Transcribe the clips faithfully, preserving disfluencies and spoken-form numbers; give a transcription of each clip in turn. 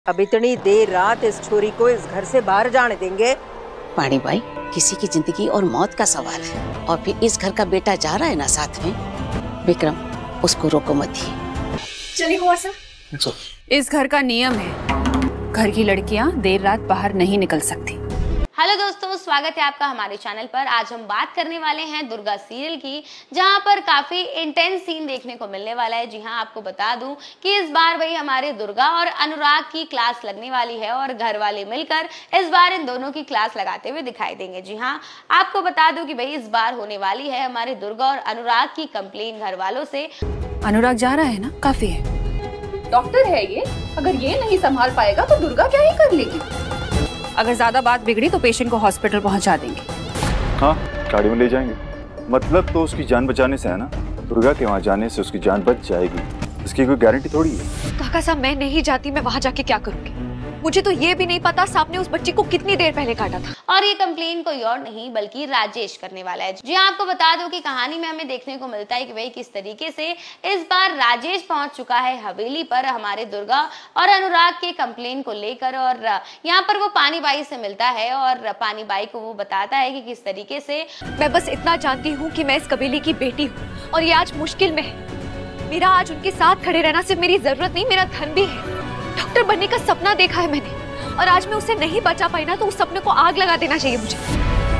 अब इतनी देर रात इस छोरी को इस घर से बाहर जाने देंगे? पानी भाई, किसी की जिंदगी और मौत का सवाल है, और फिर इस घर का बेटा जा रहा है ना साथ में। विक्रम, उसको रोको मत ही। चलिए कुंवर साहब। इस घर का नियम है, घर की लड़कियां देर रात बाहर नहीं निकल सकती। हेलो दोस्तों, स्वागत है आपका हमारे चैनल पर। आज हम बात करने वाले हैं दुर्गा सीरियल की, जहां पर काफी इंटेंस सीन देखने को मिलने वाला है। जी हां, आपको बता दूं कि इस बार वही हमारे दुर्गा और अनुराग की क्लास लगने वाली है और घर वाले मिलकर इस बार इन दोनों की क्लास लगाते हुए दिखाई देंगे। जी हाँ, आपको बता दूं कि भाई इस बार होने वाली है हमारे दुर्गा और अनुराग की कंप्लेन घर वालों से। अनुराग जा रहा है ना, काफी है। डॉक्टर है ये, अगर ये नहीं संभाल पाएगा तो दुर्गा क्या ही कर लेगी। अगर ज्यादा बात बिगड़ी तो पेशेंट को हॉस्पिटल पहुंचा देंगे। हाँ, गाड़ी में ले जाएंगे। मतलब तो उसकी जान बचाने से है ना, दुर्गा के वहाँ जाने से उसकी जान बच जाएगी, इसकी कोई गारंटी थोड़ी है। काका साहब, मैं नहीं जाती, मैं वहाँ जाके क्या करूँगी? मुझे तो ये भी नहीं पता सांप ने उस बच्ची को कितनी देर पहले काटा था। और ये कंप्लेन कोई और नहीं बल्कि राजेश करने वाला है। जी आपको बता दूं कि कहानी में हमें देखने को मिलता है कि भाई किस तरीके से इस बार राजेश पहुंच चुका है हवेली पर हमारे दुर्गा और अनुराग के कंप्लेन को लेकर, और यहाँ पर वो पानी बाई से मिलता है और पानी बाई को वो बताता है कि किस तरीके से। मैं बस इतना जानती हूँ कि मैं इस कबीले की बेटी हूँ और ये आज मुश्किल में है। मेरा आज उनके साथ खड़े रहना सिर्फ मेरी जरूरत नहीं, मेरा धन भी है। डॉक्टर बनने का सपना देखा है मैंने, और आज मैं उसे नहीं बचा पाई ना, तो उस सपने को आग लगा देना चाहिए मुझे।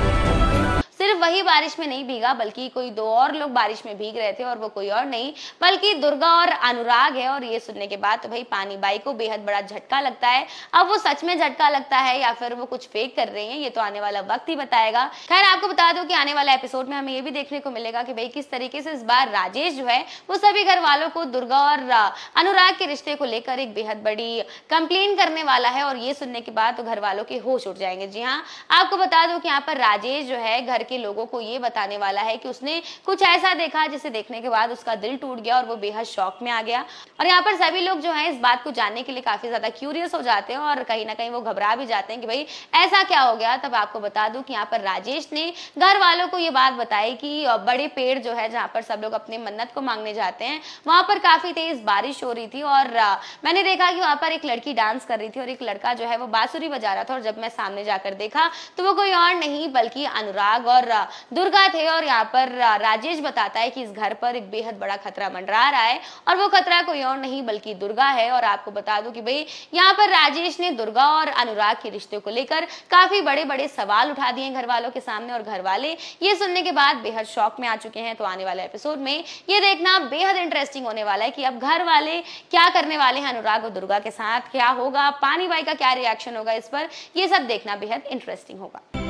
सिर्फ वही बारिश में नहीं भीगा बल्कि कोई दो और लोग बारिश में भीग रहे थे, और वो कोई और नहीं बल्कि दुर्गा और अनुराग है। और ये सुनने के बाद तो भाई पानी बाई को बेहद बड़ा झटका लगता है। अब वो सच में झटका लगता है या फिर वो कुछ फेक कर रही हैं, ये तो आने वाला वक्त ही बताएगा। खैर, आपको बता दो कि आने वाला एपिसोड में हमें ये भी देखने को मिलेगा कि भाई किस तरीके से इस बार राजेश जो है वो सभी घर वालों को दुर्गा और अनुराग के रिश्ते को लेकर एक बेहद बड़ी कंप्लेन करने वाला है। और ये सुनने के बाद तो घर वालों के होश उड़ जाएंगे। जी हाँ, आपको बता दो कि यहाँ पर राजेश जो है घर के लोगों को ये बताने वाला है कि उसने कुछ ऐसा देखा जिसे देखने के बाद उसका दिल टूट गया और वो बेहद शॉक में आ गया। और यहाँ पर सभी लोग जो है इस बात को जानने के लिए काफी ज्यादा क्यूरियस हो जाते हैं और कहीं ना कहीं वो घबरा भी जाते हैं कि भाई ऐसा क्या हो गया। तब आपको बता दूं कि यहाँ पर राजेश ने घर वालों को ये बात बताई कि बड़े पेड़ जो है जहाँ पर सब लोग अपने मन्नत को मांगने जाते हैं, वहां पर काफी तेज बारिश हो रही थी और मैंने देखा कि वहां पर एक लड़की डांस कर रही थी और एक लड़का जो है वो बांसुरी बजा रहा था। और जब मैं सामने जाकर देखा तो वो कोई और नहीं बल्कि अनुराग और दुर्गा थे। और यहाँ पर राजेश बताता है कि इस घर पर एक बेहद बड़ा खतरा मंडरा रहा है और वो खतरा कोई और नहीं बल्कि दुर्गा है। और आपको बता दूं कि भाई यहाँ पर राजेश ने दुर्गा और अनुराग के रिश्ते को लेकर काफी बड़े बड़े सवाल उठा दिए घर वालों के सामने, और घर वाले ये सुनने के बाद बेहद शॉक में आ चुके हैं। तो आने वाले एपिसोड में ये देखना बेहद इंटरेस्टिंग होने वाला है कि अब घर वाले क्या करने वाले हैं अनुराग और दुर्गा के साथ, क्या होगा, पानी बाई का क्या रिएक्शन होगा इस पर, ये सब देखना बेहद इंटरेस्टिंग होगा।